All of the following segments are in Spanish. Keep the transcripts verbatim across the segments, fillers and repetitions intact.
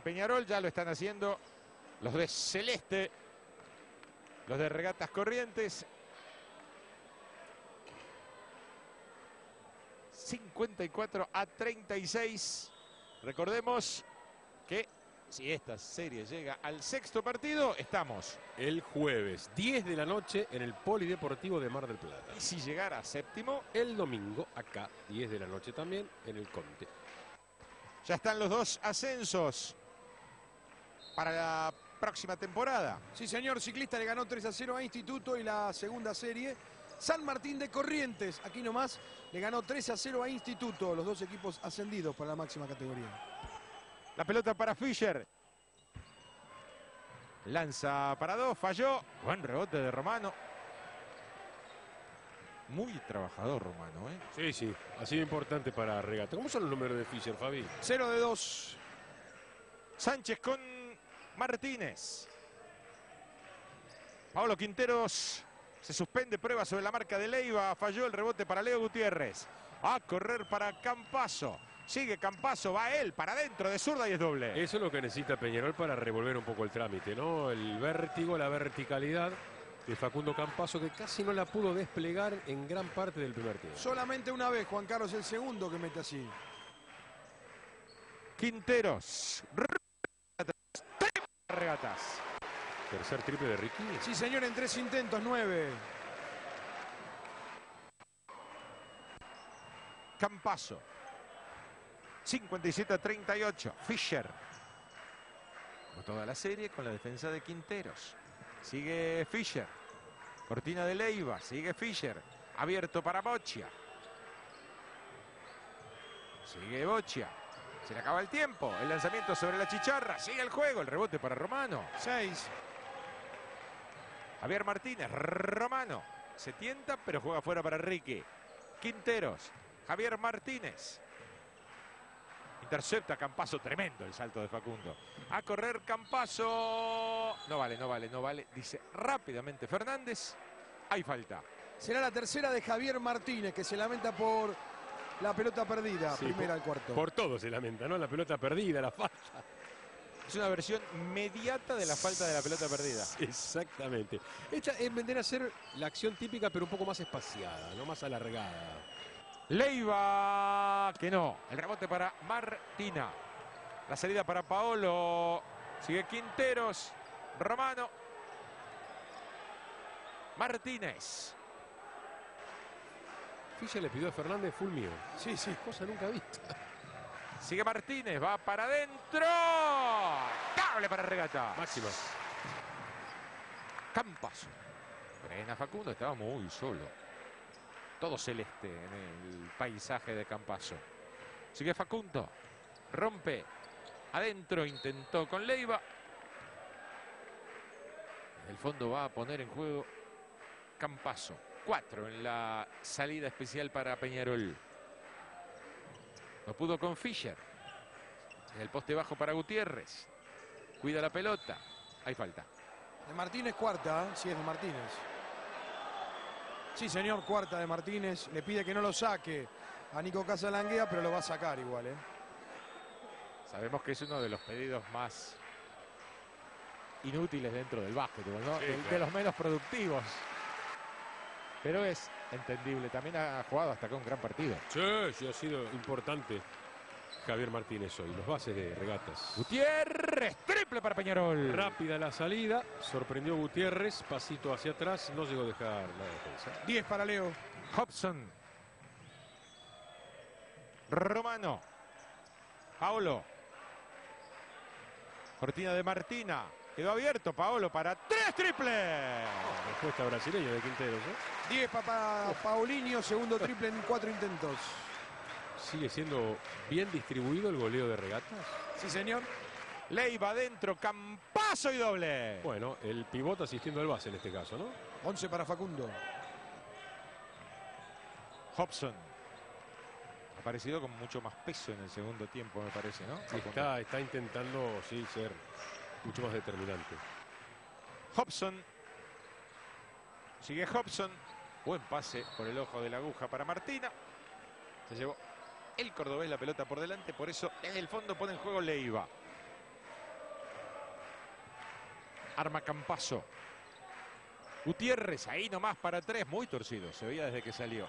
Peñarol, ya lo están haciendo los de Celeste, los de Regatas Corrientes. cincuenta y cuatro a treinta y seis. Recordemos que si esta serie llega al sexto partido, estamos el jueves, diez de la noche, en el Polideportivo de Mar del Plata. Y si llegara a séptimo, el domingo, acá, diez de la noche también, en el Conte. Ya están los dos ascensos para la próxima temporada. Sí, señor, Ciclista le ganó tres a cero a Instituto y la segunda serie. San Martín de Corrientes, aquí nomás, le ganó tres a cero a Instituto, los dos equipos ascendidos para la máxima categoría. La pelota para Fischer. Lanza para dos, falló. Buen rebote de Romano. Muy trabajador Romano, ¿eh? Sí, sí, ha sido importante para Regata. ¿Cómo son los números de Fischer, Fabi? cero de dos. Sánchez con Martínez. Pablo Quinteros se suspende, prueba sobre la marca de Leiva. Falló el rebote para Leo Gutiérrez. A correr para Campazo. Sigue Campazo, va él para adentro de zurda y es doble. Eso es lo que necesita Peñarol para revolver un poco el trámite, ¿no? El vértigo, la verticalidad de Facundo Campazo, que casi no la pudo desplegar en gran parte del primer tiempo. Solamente una vez, Juan Carlos, el segundo que mete así. Quinteros. Regatas. Tercer triple de Ricky. Sí, señor, en tres intentos, nueve. Campazo. cincuenta y siete a treinta y ocho. Fischer. Como toda la serie con la defensa de Quinteros. Sigue Fischer. Cortina de Leiva. Sigue Fischer. Abierto para Boccia. Sigue Boccia. Se le acaba el tiempo. El lanzamiento sobre la chicharra. Sigue el juego. El rebote para Romano. seis. Javier Martínez. Romano. Se tienta, pero juega fuera para Ricky. Quinteros. Javier Martínez. Intercepta Campazo. Tremendo el salto de Facundo. A correr Campazo. No vale, no vale, no vale. Dice rápidamente Fernández. Hay falta. Será la tercera de Javier Martínez, que se lamenta por la pelota perdida. Sí, primera por, al cuarto. Por todo se lamenta, ¿no? La pelota perdida, la falta. Es una versión inmediata de la falta de la pelota perdida. Exactamente. Esta es vendría a ser la acción típica, pero un poco más espaciada, no más alargada. Leiva, que no. El rebote para Martina. La salida para Paolo. Sigue Quinteros. Romano. Martínez. Fischer le pidió a Fernández full mío. Sí, sí. Cosa nunca vista. Sigue Martínez. Va para adentro. Cable para Regata. Máxima. Campazo. Frena Facundo. Estaba muy solo. Todo celeste en el paisaje de Campazo. Sigue Facundo. Rompe. Adentro intentó con Leiva. En el fondo va a poner en juego Campazo. Cuatro en la salida especial para Peñarol. No pudo con Fischer. En el poste bajo para Gutiérrez. Cuida la pelota. Hay falta. De Martínez, cuarta. ¿eh? Sí, es de Martínez. Sí, señor, cuarta de Martínez. Le pide que no lo saque a Nico Casalanguea, pero lo va a sacar igual, ¿eh? Sabemos que es uno de los pedidos más inútiles dentro del básquetbol, ¿no? Sí, de, claro. de los menos productivos. Pero es entendible. También ha jugado hasta acá un gran partido. Sí, sí, ha sido importante Javier Martínez hoy. Los bases de Regatas. Gutiérrez, triple para Peñarol. Rápida la salida. Sorprendió Gutiérrez. Pasito hacia atrás. No llegó a dejar la defensa. diez para Leo. Hobson. Romano. Paolo. Cortina de Martina. Quedó abierto Paolo para tres triples. Respuesta brasileña de Quinteros, ¿eh? diez para Paulinho, segundo triple en cuatro intentos. Sigue siendo bien distribuido el goleo de Regatas. Sí, señor. Leiva adentro, Campazo y doble. Bueno, el pivot asistiendo al base en este caso, ¿no? once para Facundo. Hobson. Ha aparecido con mucho más peso en el segundo tiempo, me parece, ¿no? Está, está intentando, sí, ser mucho más determinante. Hobson. Sigue Hobson. Buen pase por el ojo de la aguja para Martina. Se llevó el cordobés la pelota por delante, por eso en el fondo pone en juego Leiva. Arma Campazo. Gutiérrez, ahí nomás para tres, muy torcido, se veía desde que salió.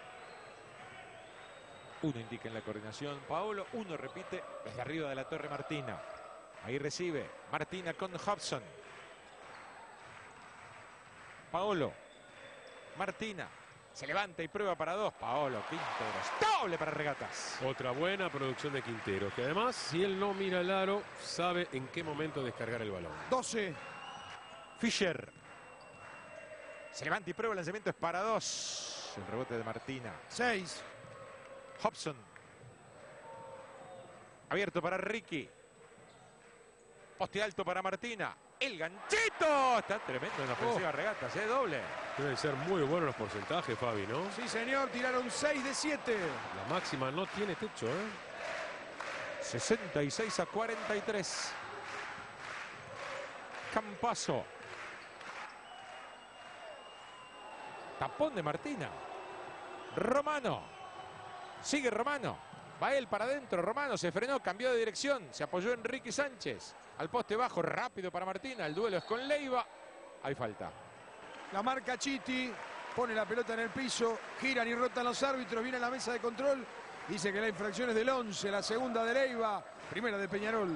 Uno indica en la coordinación Paolo, uno repite desde arriba de la torre Martina. Ahí recibe Martina con Hobson. Paolo, Martina, se levanta y prueba para dos. Paolo, Quinteros, doble para Regatas. Otra buena producción de Quinteros, que además, si él no mira el aro, sabe en qué momento descargar el balón. doce. Fischer. Se levanta y prueba, el lanzamiento es para dos. El rebote de Martina. seis. Hobson. Abierto para Ricky. Poste alto para Martina. El ganchito. Está tremendo en ofensiva Oh. Regatas, ¿eh? Doble. Deben ser muy buenos los porcentajes, Fabi, ¿no? Sí, señor, tiraron seis de siete. La máxima no tiene techo, ¿eh? sesenta y seis a cuarenta y tres. Campazo. Tapón de Martina. Romano. Sigue Romano. Va él para adentro. Romano se frenó, cambió de dirección. Se apoyó en Ricky Sánchez. Al poste bajo, rápido para Martina. El duelo es con Leiva. Hay falta. La marca Chiti. Pone la pelota en el piso. Giran y rotan los árbitros. Viene a la mesa de control. Dice que la infracción es del once. La segunda de Leiva. Primera de Peñarol.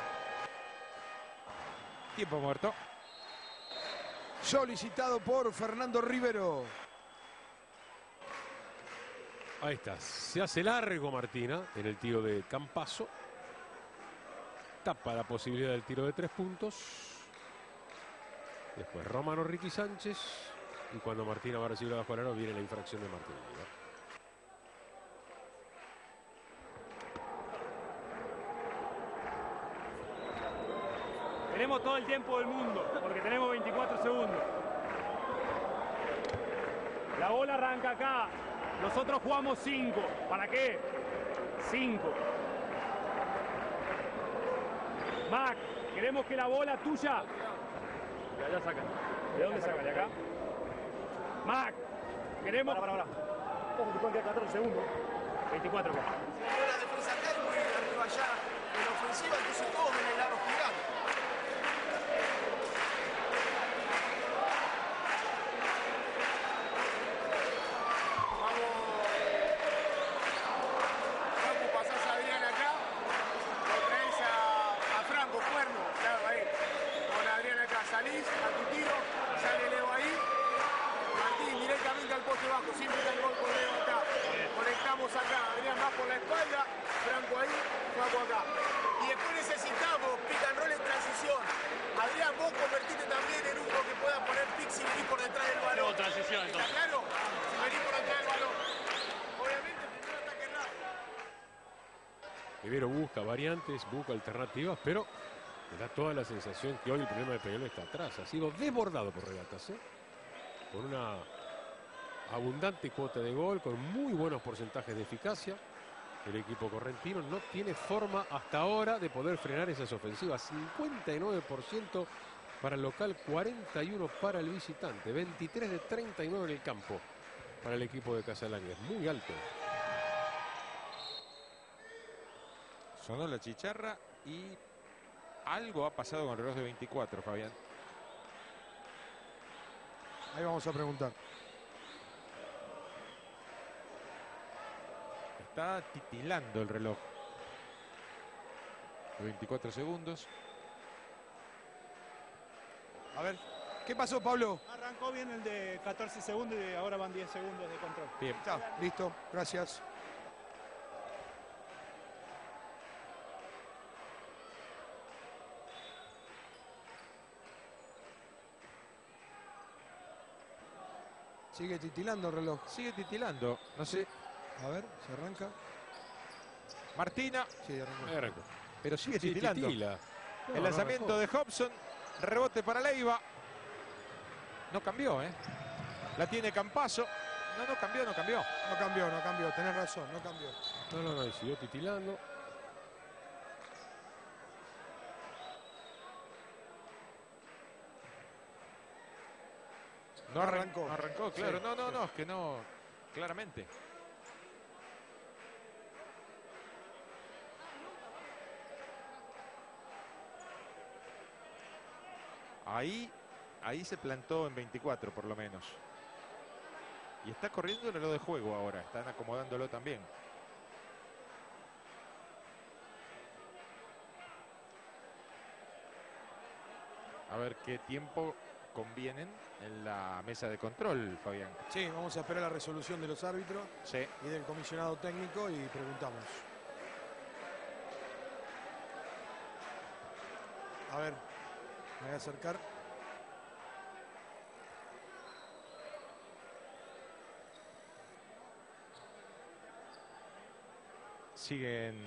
Tiempo muerto. Solicitado por Fernando Rivero. Ahí está. Se hace largo Martina en el tiro de Campazo. Tapa la posibilidad del tiro de tres puntos. Después Romano, Ricky Sánchez. Y cuando Martina va a recibir abajo el aro, viene la infracción de Martina. Tenemos todo el tiempo del mundo, porque tenemos veinticuatro segundos. La bola arranca acá. Nosotros jugamos cinco. ¿Para qué? cinco. Mac, queremos que la bola tuya... De allá sacan. ¿De dónde sacan? ¿De acá? Mac, queremos... Para, para, para. Ojo, que pueden quedar catorce segundos. veinticuatro. La defensa acá es muy arriba allá en la ofensiva, entonces todos en el aro jugando. Vamos, pasás a Adrián acá, lo traes a, a Franco Cuerno, claro, ahí. Con Adrián acá, salís a tu tiro, sale Leo ahí. Martín directamente al poste bajo, siempre está el gol con Leo acá. Conectamos acá, Adrián va por la espalda, Franco ahí, Franco acá. Y después necesitamos pick and roll en transición. Adrián, vos convertite también en uno que pueda poner pick sin venir por detrás del balón. No, transición, ¿Está entonces. claro? Sin venir por detrás del balón. Obviamente, primero ataque rápido. Rivero busca variantes, busca alternativas, pero me da toda la sensación que hoy el problema de Peñarol está atrás. Ha sido desbordado por Regatas, ¿eh? Con una abundante cuota de gol, con muy buenos porcentajes de eficacia. El equipo correntino no tiene forma hasta ahora de poder frenar esas ofensivas. cincuenta y nueve por ciento para el local, cuarenta y uno para el visitante. veintitrés de treinta y nueve en el campo para el equipo de Casalán. Es muy alto. Sonó la chicharra y algo ha pasado con el reloj de veinticuatro, Fabián. Ahí vamos a preguntar. Está titilando el reloj. veinticuatro segundos. A ver, ¿qué pasó, Pablo? Arrancó bien el de catorce segundos y ahora van diez segundos de control. Bien. Está, listo, gracias. Sigue titilando el reloj. Sigue titilando. No sé. A ver, se arranca. Martina. Sí, arrancó. Ahí arrancó. Pero sigue Sí, titilando. titila. No, El no lanzamiento arrancó. de Hobson. Rebote para Leiva. No cambió, ¿eh? La tiene Campazo. No, no cambió, no cambió. No cambió, no cambió, tenés razón, no cambió. No, no, no, siguió titilando. No arrancó. arrancó. No arrancó, claro. Sí, no, no, sí. no, es que no. Claramente. Ahí, ahí se plantó en veinticuatro por lo menos. Y está corriendo el reloj de juego ahora. Están acomodándolo también. A ver qué tiempo convienen en la mesa de control, Fabián. Sí, vamos a esperar la resolución de los árbitros Sí. y del comisionado técnico y preguntamos. A ver, me voy a acercar. Siguen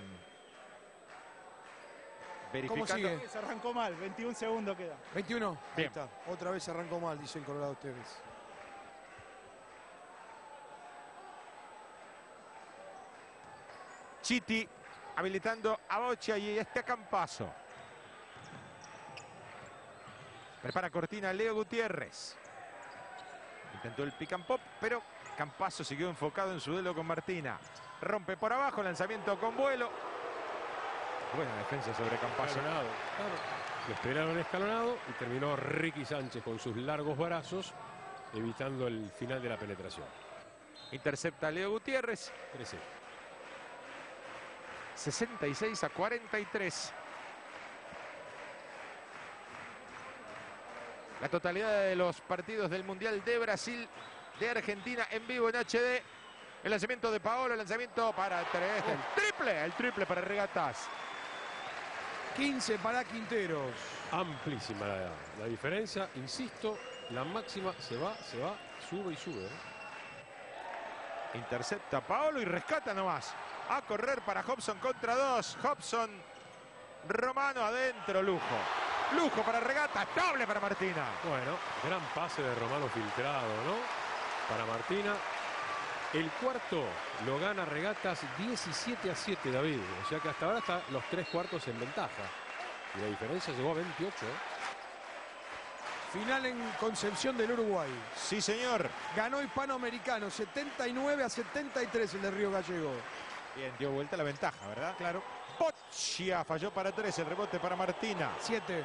¿Cómo verificando. sigue? Se arrancó mal, veintiún segundos queda. veintiuno. Ahí Bien. está. Otra vez arrancó mal, dicen Colorado ustedes. Chiti habilitando a Boccia y este Campaso. Prepara cortina Leo Gutiérrez. Intentó el pick and pop, pero Campaso siguió enfocado en su duelo con Martina. Rompe por abajo, lanzamiento con vuelo. Buena defensa sobre Campaso. Escalonado, claro. Lo esperaron escalonado y terminó Ricky Sánchez con sus largos brazos, evitando el final de la penetración. Intercepta Leo Gutiérrez. trece. sesenta y seis a cuarenta y tres. La totalidad de los partidos del Mundial de Brasil, de Argentina en vivo en H D. El lanzamiento de Paolo, el lanzamiento para tres. El triple, el triple para Regatas. quince para Quinteros. Amplísima la, la diferencia. Insisto, la máxima se va, se va, sube y sube. ¿eh? Intercepta Paolo y rescata nomás. A correr para Hobson contra dos. Hobson, Romano adentro, lujo. Lujo para Regata, doble para Martina. Bueno, gran pase de Romano filtrado, ¿no? Para Martina. El cuarto lo gana Regatas diecisiete a siete, David. O sea que hasta ahora están los tres cuartos en ventaja. Y la diferencia llegó a veintiocho. Final en Concepción del Uruguay. Sí, señor. Ganó Hispanoamericano, setenta y nueve a setenta y tres el de Río Gallego. Bien, dio vuelta la ventaja, ¿verdad? Claro. Boccia falló para tres, el rebote para Martina. siete.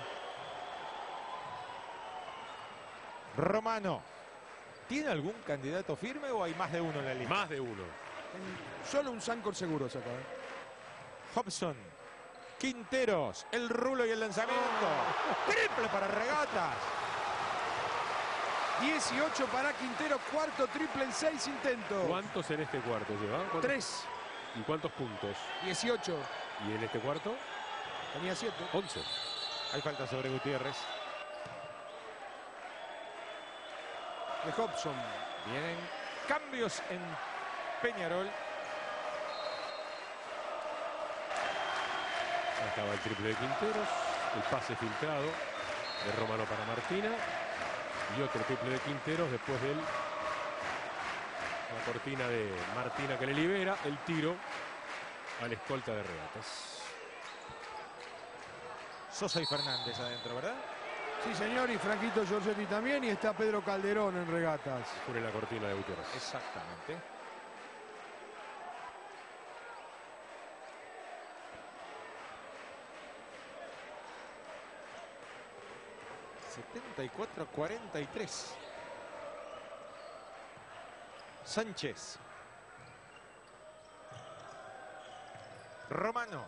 Romano. ¿Tiene algún candidato firme o hay más de uno en la lista? Más de uno. Solo un Sancor seguro saca. ¿eh? Hobson. Quinteros. El rulo y el lanzamiento. Triple para Regatas. dieciocho para Quintero, cuarto triple en seis intentos. ¿Cuántos en este cuarto lleva? ¿Cuántos? tres. ¿Y cuántos puntos? dieciocho. ¿Y en este cuarto? Tenía siete. once. Hay falta sobre Gutiérrez. De Hobson. Vienen cambios en Peñarol. Acaba el triple de Quinteros. El pase filtrado de Romano para Martina. Y otro triple de Quinteros después de él. La cortina de Martina que le libera. El tiro al escolta de Regatas. Sosa y Fernández adentro, ¿verdad? Sí, señor, y Franquito Giorgetti también. Y está Pedro Calderón en Regatas. Pone la cortina de Gutiérrez. Exactamente. setenta y cuatro a cuarenta y tres. Sánchez. Romano.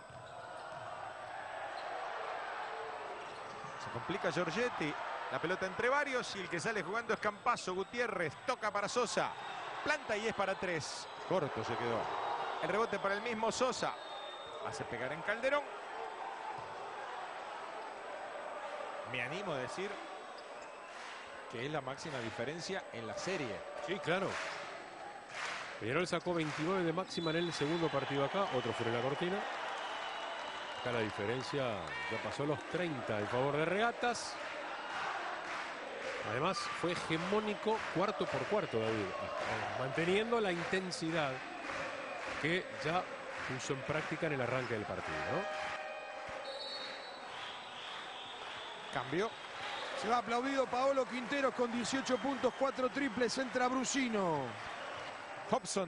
Se complica Giorgetti. La pelota entre varios y el que sale jugando es Campaso. Gutiérrez toca para Sosa. Planta y es para tres. Corto se quedó. El rebote para el mismo Sosa. Hace pegar en Calderón. Me animo a decir que es la máxima diferencia en la serie. Sí, claro. Peñarol sacó veintinueve de máxima en el segundo partido acá. Otro fuera de la cortina. Acá la diferencia ya pasó los treinta en favor de Regatas. Además fue hegemónico cuarto por cuarto, David. Manteniendo la intensidad que ya puso en práctica en el arranque del partido, ¿no? Cambio. Se va aplaudido Paolo Quinteros con dieciocho puntos, cuatro triples. Entra Brusino. Hobson.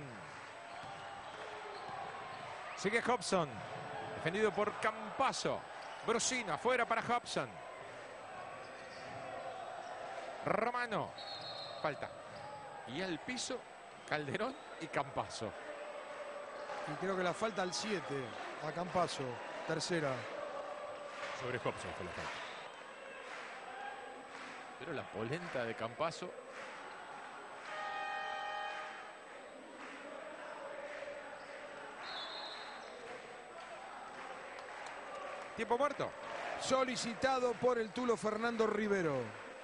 Sigue Hobson. Defendido por Campaso. Brusino afuera para Hobson. Romano. Falta. Y al piso, Calderón y Campazzo. Y creo que la falta al siete, a Campazzo, tercera. Sobre Hobson fue la falta. Pero la polenta de Campazzo. Tiempo muerto. Solicitado por el tulo Fernando Rivero.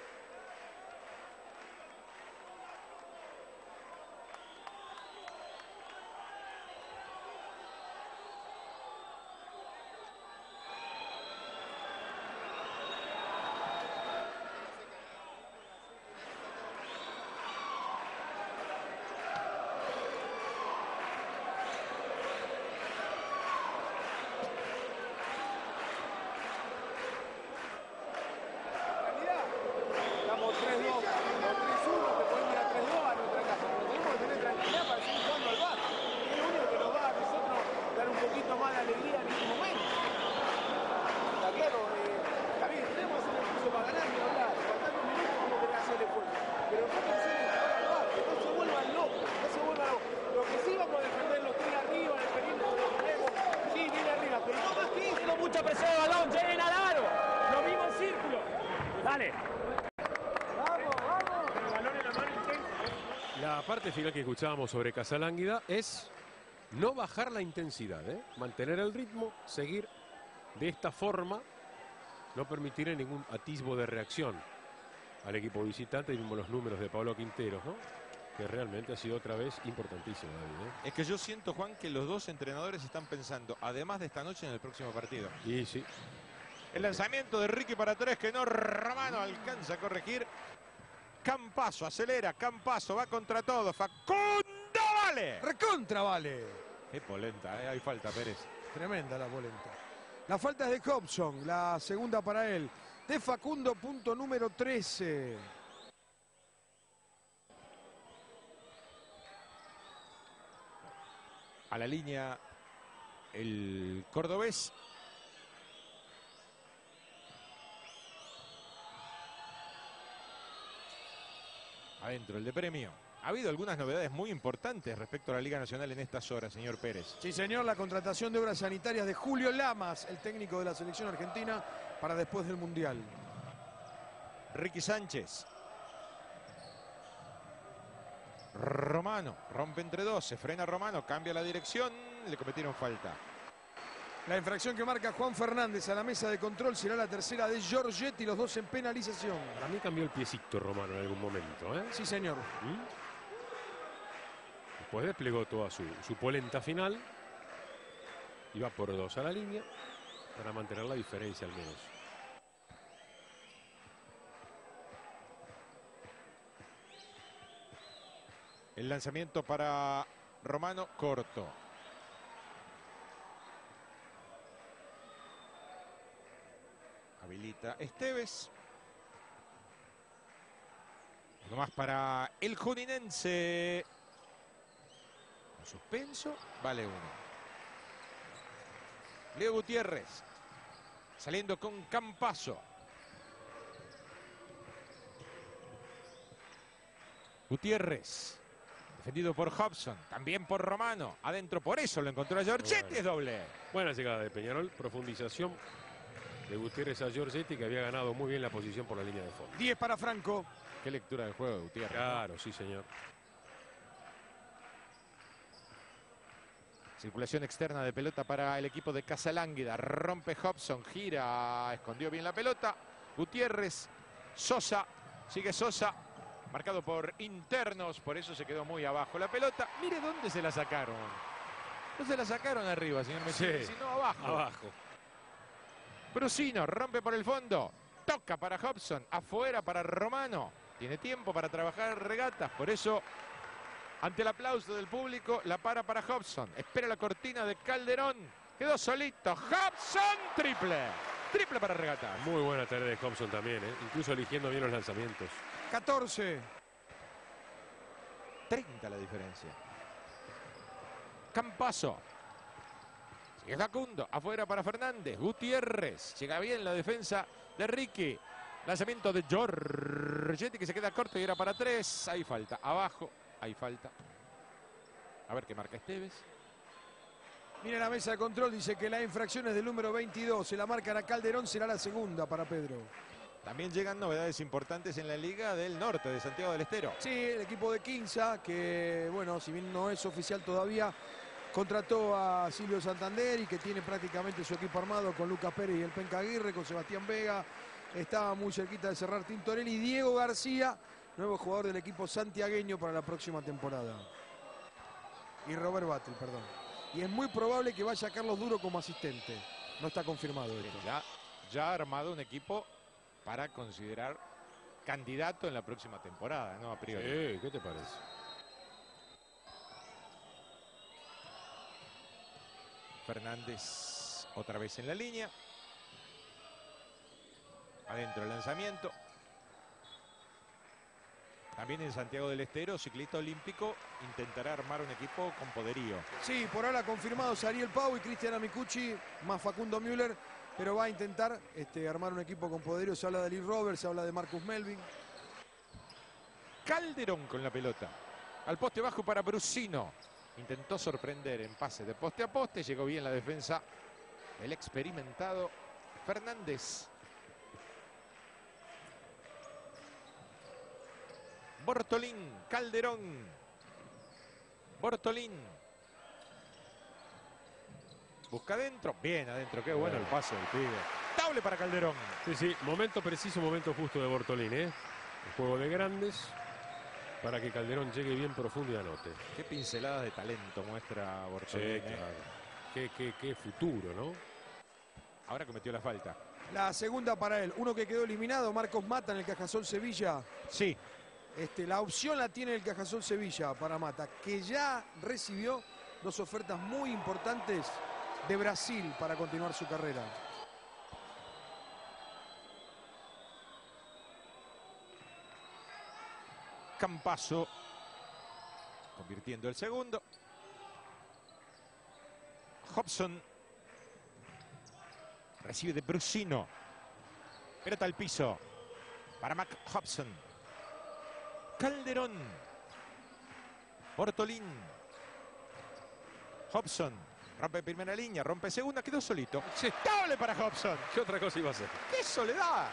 La parte final que escuchábamos sobre Casalánguida es no bajar la intensidad, ¿eh? Mantener el ritmo, seguir de esta forma, no permitir ningún atisbo de reacción al equipo visitante. Y vimos los números de Pablo Quinteros, ¿no? Que realmente ha sido otra vez importantísimo, David, ¿eh? Es que yo siento, Juan, que los dos entrenadores están pensando, además de esta noche, en el próximo partido. Y sí. El lanzamiento de Ricky para tres, que no Romano alcanza a corregir. Campazzo acelera, Campazzo va contra todo. Facundo vale. Recontra vale. Qué polenta, ¿eh? Hay falta, Pérez. Tremenda la polenta. La falta es de Hobson, la segunda para él. De Facundo, punto número trece. A la línea el cordobés. Adentro el de premio. Ha habido algunas novedades muy importantes respecto a la Liga Nacional en estas horas, señor Pérez. Sí, señor, la contratación de obras sanitarias de Julio Lamas, el técnico de la selección argentina, para después del Mundial. Ricky Sánchez. Romano, rompe entre dos, se frena Romano, cambia la dirección, le cometieron falta. La infracción que marca Juan Fernández a la mesa de control será la tercera de Giorgetti, los dos en penalización. Para mí cambió el piecito Romano en algún momento, ¿eh? Sí, señor. ¿Mm? Después desplegó toda su, su polenta final. Iba por dos a la línea para mantener la diferencia al menos. El lanzamiento para Romano, corto. Habilita Esteves. Uno más para el juninense. En suspenso, vale uno. Leo Gutiérrez. Saliendo con Campazzo. Gutiérrez. Defendido por Hobson, también por Romano. Adentro, por eso lo encontró a Giorgetti, Bueno. es doble. Buena llegada de Peñarol, profundización de Gutiérrez a Giorgetti, que había ganado muy bien la posición por la línea de fondo. diez para Franco. Qué lectura del juego de Gutiérrez. Claro, sí, señor. Circulación externa de pelota para el equipo de Casalánguida. Rompe Hobson, gira, escondió bien la pelota. Gutiérrez, Sosa, sigue Sosa. Marcado por internos, por eso se quedó muy abajo la pelota. Mire dónde se la sacaron. No se la sacaron arriba, señor Messi, Sí, sino abajo. Abajo. Brusino rompe por el fondo. Toca para Hobson, afuera para Romano. Tiene tiempo para trabajar regatas, por eso, ante el aplauso del público, la para para Hobson. Espera la cortina de Calderón. Quedó solito. Hobson, triple. Triple para regatas. Muy buena tarea de Hobson también, ¿eh? Incluso eligiendo bien los lanzamientos. catorce. treinta la diferencia. Campazzo. Sigue Facundo. Afuera para Fernández. Gutiérrez. Llega bien la defensa de Ricky. Lanzamiento de Giorgetti que se queda corto y era para tres. Hay falta. Abajo. Hay falta. A ver qué marca Esteves. Mira la mesa de control, dice que la infracción es del número veintidós. Se la marcan a Calderón, será la segunda para Pedro. También llegan novedades importantes en la Liga del Norte de Santiago del Estero. Sí, el equipo de Quinza, que bueno, si bien no es oficial todavía, contrató a Silvio Santander y que tiene prácticamente su equipo armado con Lucas Pérez y el Penca Aguirre, con Sebastián Vega. Estaba muy cerquita de cerrar Tintorelli y Diego García, nuevo jugador del equipo santiagueño para la próxima temporada. Y Robert Battle, perdón. Y es muy probable que vaya Carlos Duro como asistente. No está confirmado esto. Ya, ya ha armado un equipo para considerar candidato en la próxima temporada, ¿no? A priori. Sí, ¿qué te parece? Fernández otra vez en la línea. Adentro el lanzamiento. También en Santiago del Estero, ciclista olímpico, intentará armar un equipo con poderío. Sí, por ahora confirmados Ariel Pau y Cristian Amicucci, más Facundo Müller, pero va a intentar este, armar un equipo con poderío. Se habla de Lee Roberts, se habla de Marcus Melvin. Calderón con la pelota. Al poste bajo para Brusino. Intentó sorprender en pase de poste a poste. Llegó bien la defensa el experimentado Fernández. Bortolín, Calderón. Bortolín. Busca adentro. Bien adentro. Qué bueno el pase del pibe. Doble para Calderón. Sí, sí. Momento preciso, momento justo de Bortolín, ¿eh? Un juego de grandes para que Calderón llegue bien profundo y anote. Qué pinceladas de talento muestra Bortolín. Sí, ¿eh? claro. Qué, qué, qué futuro, ¿no? Ahora cometió la falta. La segunda para él. Uno que quedó eliminado, Marcos Mata en el Cajasol Sevilla. Sí. Este, la opción la tiene el Cajasol Sevilla para Mata, que ya recibió dos ofertas muy importantes de Brasil para continuar su carrera. Campazo convirtiendo el segundo. Hobson recibe de Brusino. Pelota al piso para Mac Hobson. Calderón. Bortolín. Hobson. Rompe primera línea, rompe segunda, quedó solito. Sí. Doble para Hobson. ¿Qué otra cosa iba a hacer? ¡Qué soledad!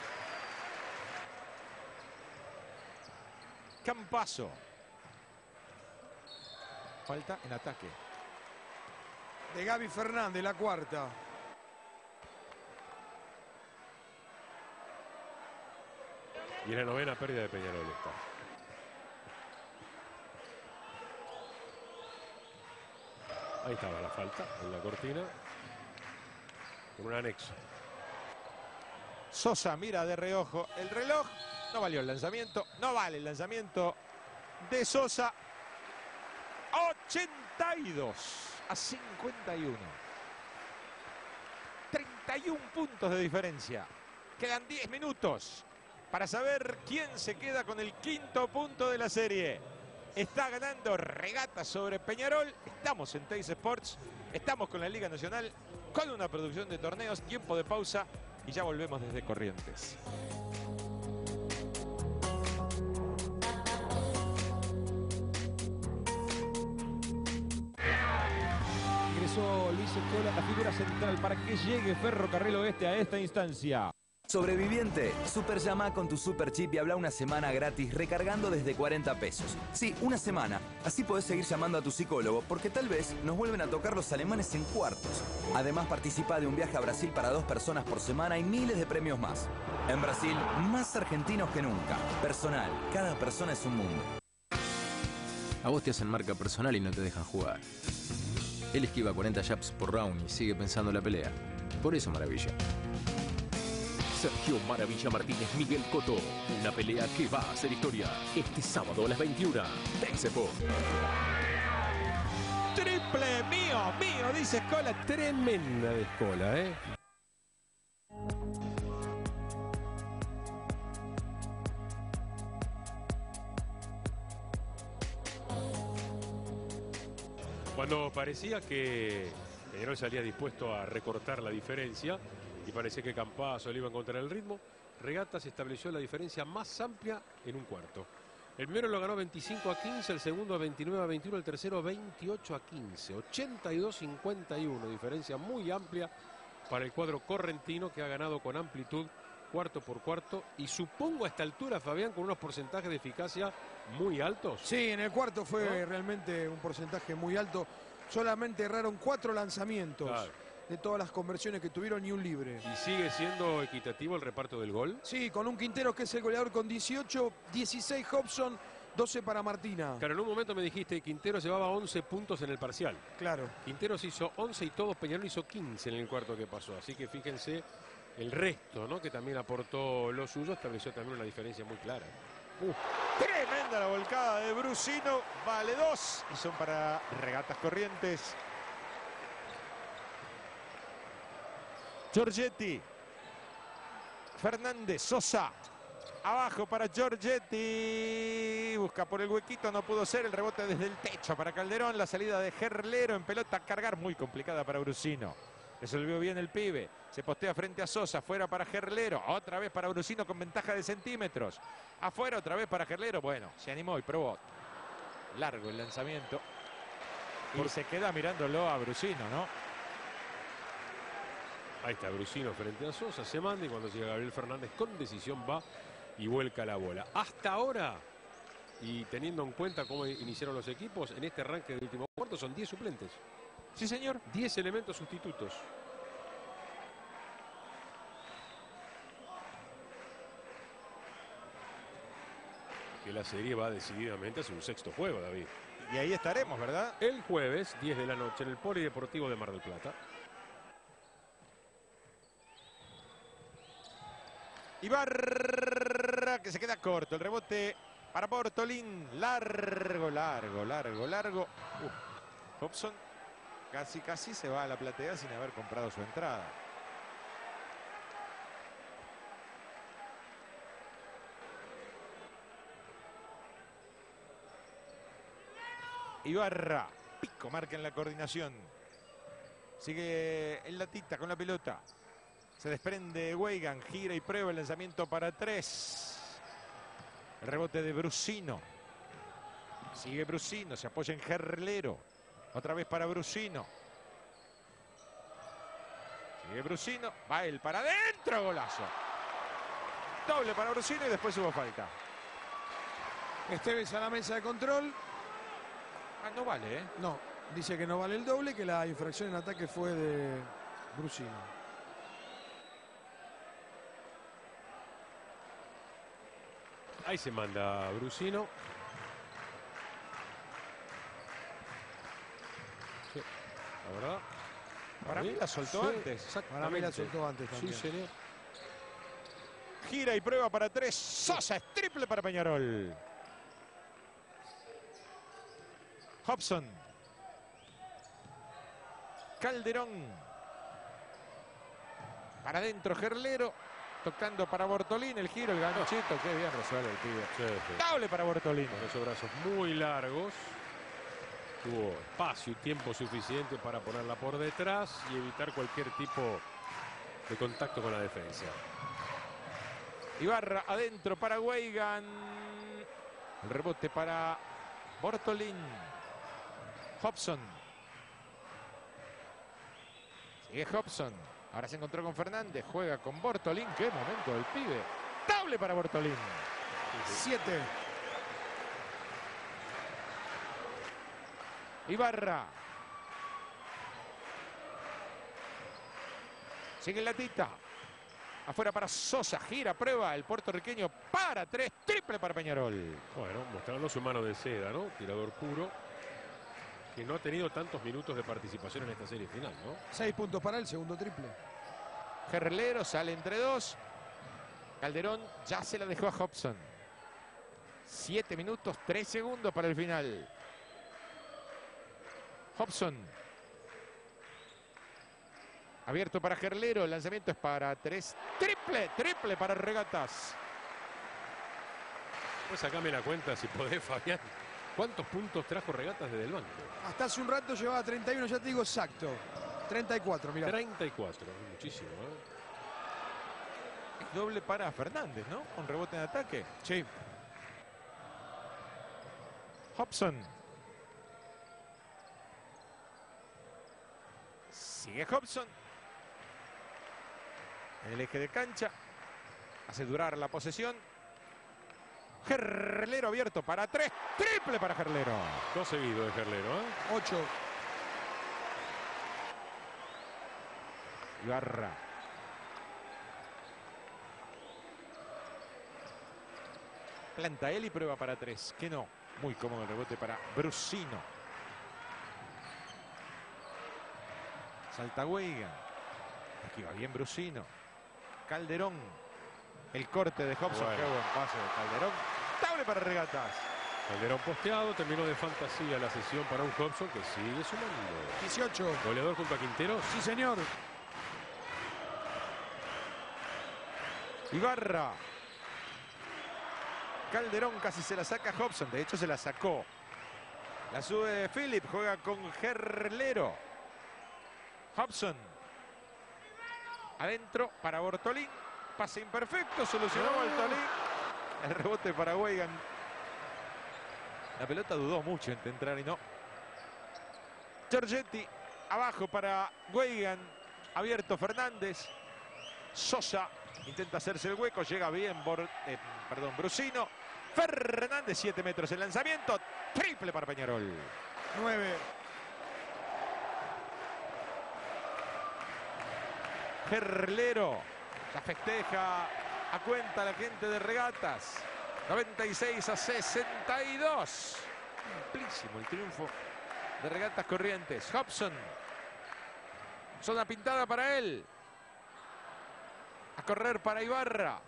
Campazo. Falta en ataque. De Gaby Fernández, la cuarta. Y en la novena pérdida de Peñarol está. Ahí estaba la falta en la cortina. Con un anexo. Sosa mira de reojo el reloj. No valió el lanzamiento. No vale el lanzamiento de Sosa. ochenta y dos a cincuenta y uno. treinta y un puntos de diferencia. Quedan diez minutos para saber quién se queda con el quinto punto de la serie. Está ganando Regata sobre Peñarol. Estamos en Teis Sports. Estamos con la Liga Nacional, con una producción de torneos. Tiempo de pausa y ya volvemos desde Corrientes. Ingresó Luis Escola, la figura central para que llegue Ferrocarril Oeste a esta instancia. Sobreviviente, super llama con tu super chip y habla una semana gratis recargando desde cuarenta pesos. Sí, una semana. Así podés seguir llamando a tu psicólogo porque tal vez nos vuelven a tocar los alemanes en cuartos. Además participa de un viaje a Brasil para dos personas por semana y miles de premios más. En Brasil, más argentinos que nunca. Personal, cada persona es un mundo. A vos te hacen marca personal y no te dejan jugar. Él esquiva cuarenta jabs por round y sigue pensando en la pelea. Por eso maravilla. Sergio Maravilla Martínez, Miguel Cotto. Una pelea que va a hacer historia. Este sábado a las veintiuna. Teis Sports. Triple mío, mío, dice Escola. Tremenda de Escola, ¿eh? Cuando parecía que Peñarol salía dispuesto a recortar la diferencia y parecía que Campazo le iba a encontrar el ritmo, Regatas estableció la diferencia más amplia en un cuarto. El primero lo ganó veinticinco a quince, el segundo veintinueve a veintiuno, el tercero veintiocho a quince. ochenta y dos a cincuenta y uno, diferencia muy amplia para el cuadro correntino, que ha ganado con amplitud cuarto por cuarto, y supongo a esta altura, Fabián, con unos porcentajes de eficacia muy altos. Sí, en el cuarto fue ¿no? realmente un porcentaje muy alto. Solamente erraron cuatro lanzamientos. Claro. De todas las conversiones que tuvieron, ni un libre. ¿Y sigue siendo equitativo el reparto del gol? Sí, con un Quintero que es el goleador con dieciocho, dieciséis Hobson, doce para Martina. Claro, en un momento me dijiste que Quintero llevaba once puntos en el parcial. Claro. Quinteros hizo once y todos, Peñarol hizo quince en el cuarto que pasó. Así que fíjense el resto, ¿no? Que también aportó lo suyo, estableció también una diferencia muy clara. Uh, tremenda la volcada de Brusino, vale dos y son para Regatas Corrientes. Giorgetti, Fernández, Sosa, abajo para Giorgetti, busca por el huequito, no pudo ser, el rebote desde el techo para Calderón, la salida de Gerlero en pelota a cargar, muy complicada para Brusino. Resolvió bien el pibe, se postea frente a Sosa, fuera para Gerlero, otra vez para Brusino con ventaja de centímetros, afuera otra vez para Gerlero, bueno, se animó y probó. Largo el lanzamiento y Por... se queda mirándolo a Brusino, ¿no? Ahí está Brusino frente a Sosa, se manda y cuando llega Gabriel Fernández con decisión va y vuelca la bola. Hasta ahora, y teniendo en cuenta cómo iniciaron los equipos, en este arranque del último cuarto son diez suplentes. Sí, señor. diez elementos sustitutos. Que la serie va decididamente hacia un sexto juego, David. Y ahí estaremos, ¿verdad? El jueves, diez de la noche, en el Polideportivo de Mar del Plata. Ibarra, que se queda corto. El rebote para Bortolín. Largo, largo, largo, largo. Uh, Hobson casi, casi se va a la platea sin haber comprado su entrada. Ibarra, pico, marca en la coordinación. Sigue el Latita con la pelota. Se desprende Weigan, gira y prueba el lanzamiento para tres. El rebote de Brusino. Sigue Brusino, se apoya en Gerlero. Otra vez para Brusino. Sigue Brusino, va él para adentro, golazo. Doble para Brusino y después hubo falta. Esteves a la mesa de control. Ah, no vale, ¿eh? No, dice que no vale el doble, que la infracción en ataque fue de Brusino. Ahí se manda Brusino. Sí, la verdad. Para mí la soltó sí, antes. Para mí la soltó antes también. Sí, señor. Gira y prueba para tres. Sosa, es triple para Peñarol. Hobson. Calderón. Para adentro Gerlero. Tocando para Bortolín, el giro, el ganchito, qué bien resuelve el pibe. Sí, sí. Doble para Bortolín. Con esos brazos muy largos. Tuvo espacio y tiempo suficiente para ponerla por detrás y evitar cualquier tipo de contacto con la defensa. Ibarra adentro para Weigan. El rebote para Bortolín. Hobson. Sigue Hobson. Ahora se encontró con Fernández, juega con Bortolín. ¡Qué momento del pibe! Doble para Bortolín. Siete. Ibarra. Sigue el Latita. Afuera para Sosa, gira, prueba. El puertorriqueño para tres, triple para Peñarol. Bueno, mostrando su mano de seda, ¿no? Tirador puro. Que no ha tenido tantos minutos de participación en esta serie final, ¿no? Seis puntos para el segundo triple. Gerlero sale entre dos. Calderón ya se la dejó a Hobson. Siete minutos, tres segundos para el final. Hobson. Abierto para Gerlero, el lanzamiento es para tres. Triple, triple para Regatas. Pues sacame la cuenta si podés, Fabián. ¿Cuántos puntos trajo Regatas desde el banco? Hasta hace un rato llevaba treinta y uno, ya te digo exacto. treinta y cuatro, mirá. treinta y cuatro, muchísimo, ¿eh? Es doble para Fernández, ¿no? Un rebote en ataque. Sí. Hobson. Sigue Hobson. En el eje de cancha. Hace durar la posesión. Gerlero abierto para tres. Triple para Gerlero. Dos seguidos de Gerlero, ¿eh? Ocho. Ibarra. Planta él y prueba para tres. Que no. Muy cómodo el rebote para Brusino. Salta Weigan. Aquí va bien Brusino. Calderón. El corte de Hobson. Bueno. Qué buen pase de Calderón. Tabla para Regatas. Calderón posteado, terminó de fantasía la sesión para un Hobson que sigue sumando. dieciocho. Goleador junto a Quinteros. Sí, señor. Ibarra. Calderón casi se la saca Hobson. De hecho, se la sacó. La sube Philip. Juega con Gerlero. Hobson. Adentro para Bortolín. Pase imperfecto. Solucionó Bortolín. El rebote para Weigan. La pelota dudó mucho entre entrar y no. Giorgetti. Abajo para Weigan. Abierto Fernández. Sosa. Intenta hacerse el hueco. Llega bien Bor eh, perdón, Brusino. Fernández, siete metros el lanzamiento. Triple para Peñarol. nueve. Gerlero. Ya festeja a cuenta la gente de Regatas. noventa y seis a sesenta y dos. Amplísimo el triunfo de Regatas Corrientes. Hobson. Zona pintada para él. A correr para Ibarra.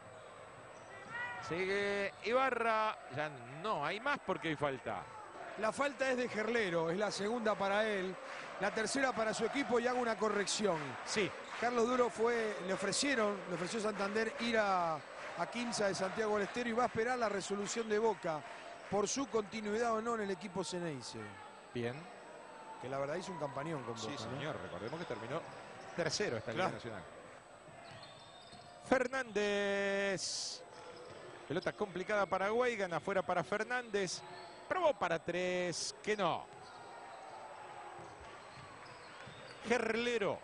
Sigue Ibarra. Ya no hay más porque hay falta. La falta es de Gerlero, es la segunda para él, la tercera para su equipo y hago una corrección. Sí. Carlos Duro fue, le ofrecieron, le ofreció Santander ir a, a Quinza de Santiago del Estero y va a esperar la resolución de Boca por su continuidad o no en el equipo Ceneice. Bien. Que la verdad hizo un campañón con Boca. Sí, ¿no? señor. Recordemos que terminó tercero esta Liga Claro. Nacional. Fernández. Pelota complicada para Weigan. Afuera para Fernández. Probó para tres. Que no. Gerlero.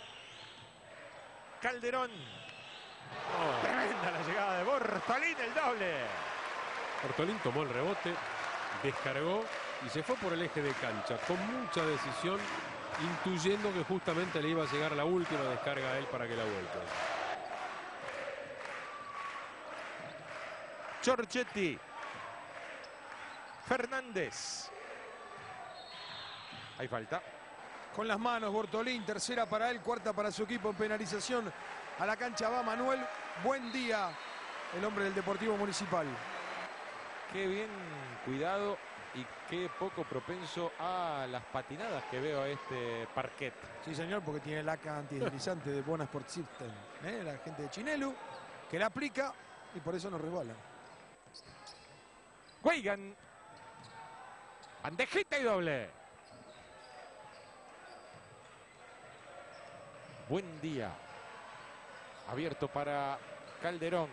Calderón. Oh. Tremenda la llegada de Bortolín. El doble. Bortolín tomó el rebote, descargó y se fue por el eje de cancha con mucha decisión, intuyendo que justamente le iba a llegar la última descarga a él para que la vuelque. Giorgetti. Fernández. Hay falta. Con las manos Bortolín, tercera para él, cuarta para su equipo en penalización. A la cancha va Manuel. Buen día, el hombre del Deportivo Municipal. Qué bien cuidado y qué poco propenso a las patinadas que veo a este parquet. Sí, señor, porque tiene laca antideslizante de Bona Sport System. ¿eh? La gente de Chinelu, que la aplica y por eso nos resbala. Weigan. Bandejita y doble. Buen día. Abierto para Calderón.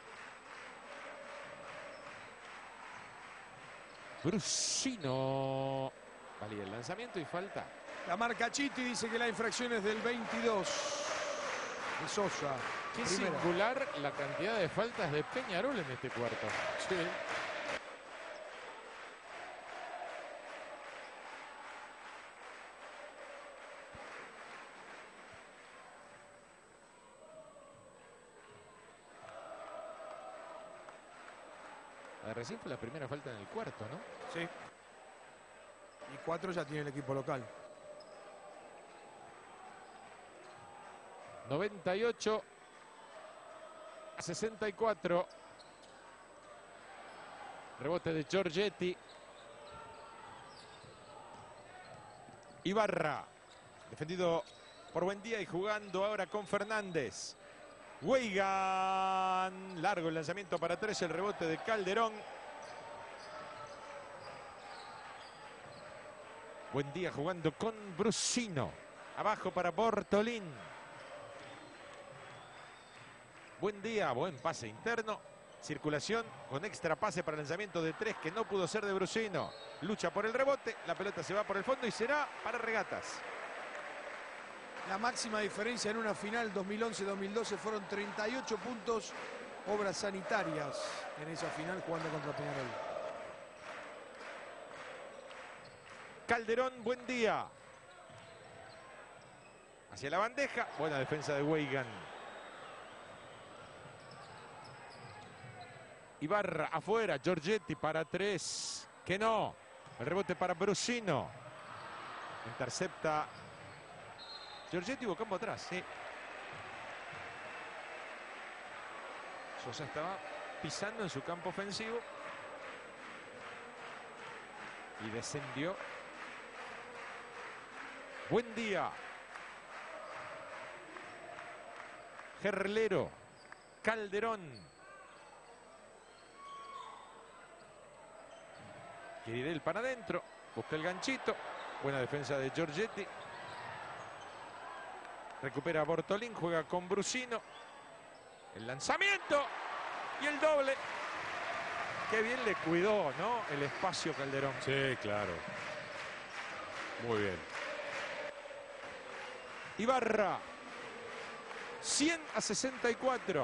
Brusino. Valía el lanzamiento y falta. La marca Chiti dice que la infracción es del veintidós. De Sosa. Qué Primera. singular la cantidad de faltas de Peñarol en este cuarto. Sí. La de recién fue la primera falta en el cuarto, ¿no? Sí. Y cuatro ya tiene el equipo local. noventa y ocho a sesenta y cuatro. Rebote de Giorgetti. Ibarra. Defendido por Buendía y jugando ahora con Fernández. Weigan. Largo el lanzamiento para tres. El rebote de Calderón. Buendía jugando con Brusino. Abajo para Bortolín. Buen día, buen pase interno. Circulación con extra pase para lanzamiento de tres que no pudo ser de Brusino. Lucha por el rebote, la pelota se va por el fondo y será para Regatas. La máxima diferencia en una final dos mil once dos mil doce fueron treinta y ocho puntos, obras sanitarias en esa final jugando contra Peñarol. Calderón, buen día. Hacia la bandeja, buena defensa de Weigan. Ibarra afuera, Giorgetti para tres, que no. El rebote para Brusino. Intercepta Giorgetti, Bocampo atrás, sí. Sosa estaba pisando en su campo ofensivo. Y descendió. Buen día. Gerlero. Calderón. Queridel para adentro. Busca el ganchito. Buena defensa de Giorgetti. Recupera Bortolín. Juega con Brusino. El lanzamiento. Y el doble. Qué bien le cuidó, ¿no? El espacio Calderón. Sí, claro. Muy bien. Ibarra. cien a sesenta y cuatro.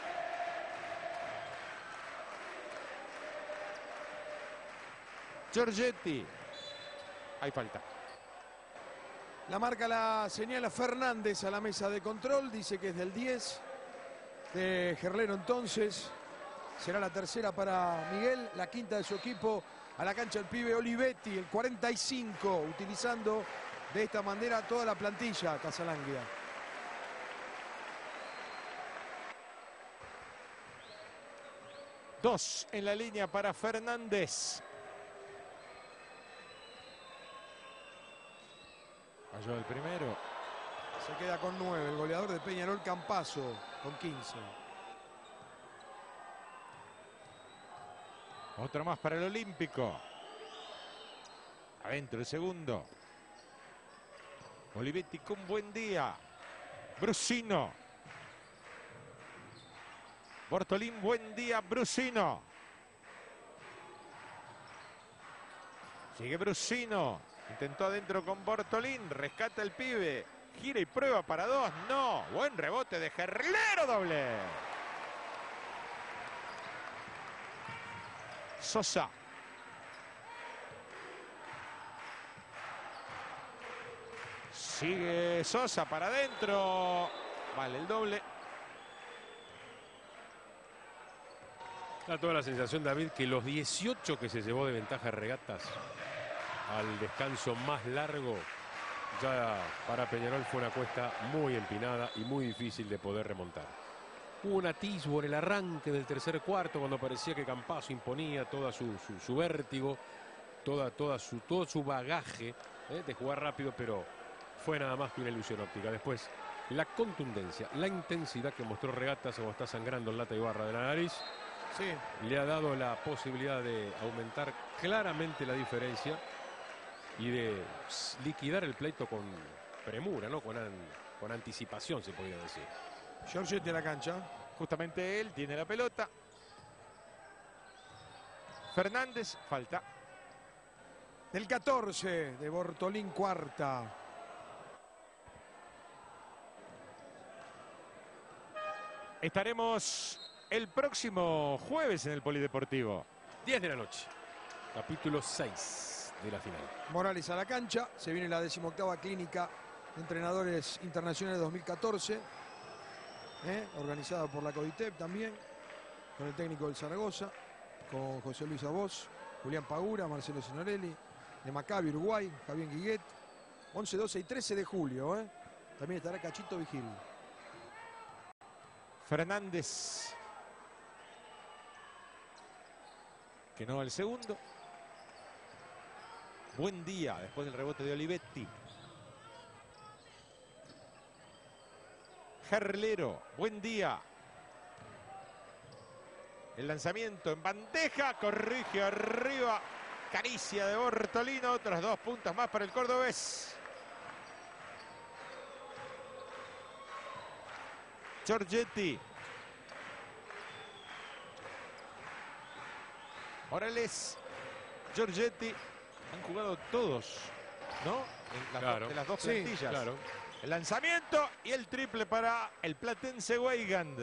Giorgetti. Hay falta. La marca la señala Fernández a la mesa de control. Dice que es del diez de Gerlero entonces. Será la tercera para Miguel. La quinta de su equipo. A la cancha el pibe Olivetti, el cuarenta y cinco. Utilizando de esta manera toda la plantilla Casalánguida. Dos en la línea para Fernández. Falló el primero. Se queda con nueve. El goleador de Peñarol, Campazo, con quince. Otro más para el Olímpico. Adentro el segundo. Olivetti con buen día. Brusino. Bortolín, buen día, Brusino. Sigue Brusino. Intentó adentro con Bortolín. Rescata el pibe. Gira y prueba para dos. No. Buen rebote de Gerlero, doble. Sosa. Sigue Sosa para adentro. Vale el doble. Da toda la sensación, David, que los dieciocho que se llevó de ventaja Regatas al descanso más largo, ya para Peñarol fue una cuesta muy empinada y muy difícil de poder remontar. Hubo un atisbo en el arranque del tercer cuarto cuando parecía que Campazo imponía toda su, su, su vértigo, toda, toda su, todo su bagaje ¿eh? de jugar rápido, pero fue nada más que una ilusión óptica. Después, la contundencia, la intensidad que mostró Regatas, como está sangrando el Lata Ibarra de la nariz, sí, le ha dado la posibilidad de aumentar claramente la diferencia y de liquidar el pleito con premura, ¿no? Con, an, con anticipación, se podría decir. Giorgetti a la cancha. Justamente él tiene la pelota. Fernández, falta. Del catorce de Bortolín, cuarta. Estaremos el próximo jueves en el Polideportivo. diez de la noche. Capítulo seis de la final. Morales a la cancha. Se viene la decimoctava clínica de entrenadores internacionales dos mil catorce. ¿eh? Organizada por la CODITEP también. Con el técnico del Zaragoza. Con José Luis Abos, Julián Pagura, Marcelo Signorelli. De Maccabi, Uruguay, Javier Guiguet. once, doce y trece de julio. ¿eh? También estará Cachito Vigil. Fernández. Que no al segundo. Buen día después del rebote de Olivetti. Gerlero, buen día. El lanzamiento en bandeja, corrige arriba. Caricia de Bortolino, otros dos puntos más para el cordobés. Giorgetti. Morales, Giorgetti, han jugado todos, ¿no? En las Claro. dos, de las dos Sí, plantillas. claro. El lanzamiento y el triple para el platense Weigand.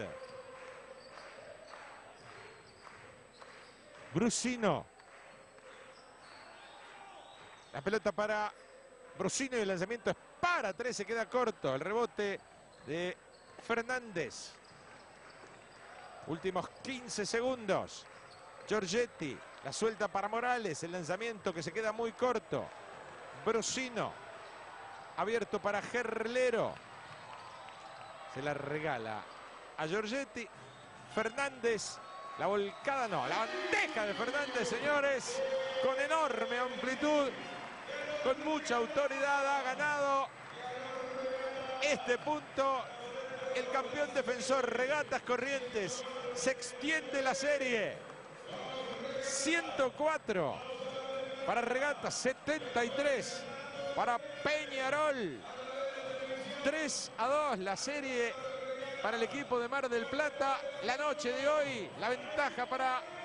Brusino. La pelota para Brusino y el lanzamiento es para tres, se queda corto. El rebote de Fernández. Últimos quince segundos. Giorgetti, la suelta para Morales, el lanzamiento que se queda muy corto. Brusino, abierto para Gerlero. Se la regala a Giorgetti. Fernández, la volcada no, la bandeja de Fernández, señores, con enorme amplitud, con mucha autoridad, ha ganado este punto el campeón defensor Regatas Corrientes. Se extiende la serie. ciento cuatro para Regatas, setenta y tres para Peñarol. tres a dos la serie para el equipo de Mar del Plata. La noche de hoy, la ventaja para